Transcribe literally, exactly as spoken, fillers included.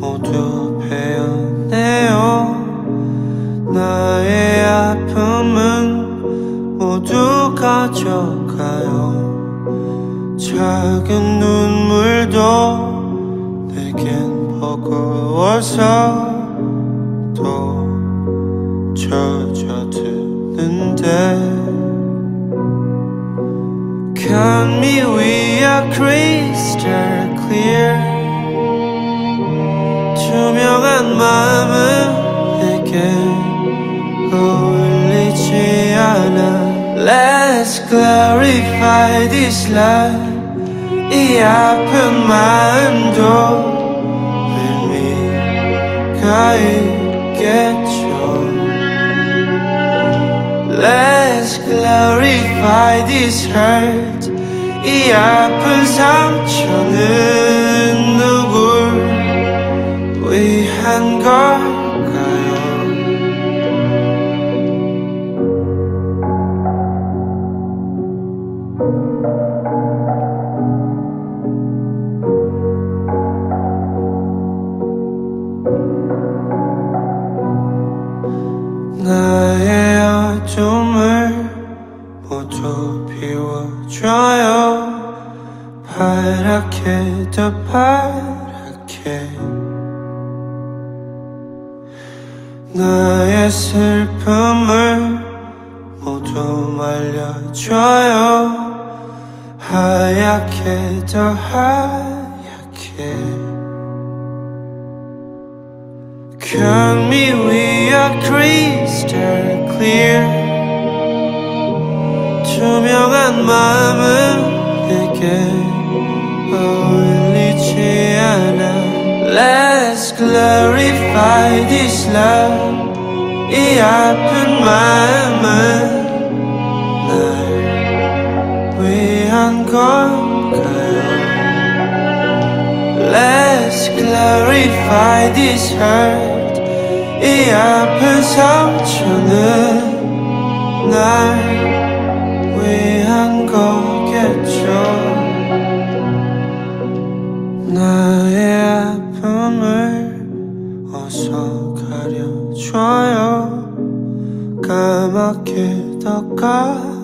모두 베어내요. 나의 아픔은 모두 가져가요. 작은 눈물도 내겐 버거워서 또 젖어드는데 Can me we are crystal clear. 투명한 마음은 내게 어울리지 않아. Let's clarify this love. 이 아픈 마음도 의미가 있겠죠. Let's clarify this hurt. 이 아픈 상처는 누굴 위한 걸까요? 나의 어둠을 모두 비워줘요. 파랗게 더 파랗게. 나의 슬픔을 모두 말려줘요. 하얗게 더 하얗게. Can me we are crystal clear. 투명한 마음은 내게 어울리지 않아. Let's clarify this love. 이 아픈 마음은 날 위한 건가요? Let's clarify this hurt. 이 아픈 상처는 날 위한 거겠죠. 나의 아픔을 어서 가려줘요. 까맣게 더 까맣게.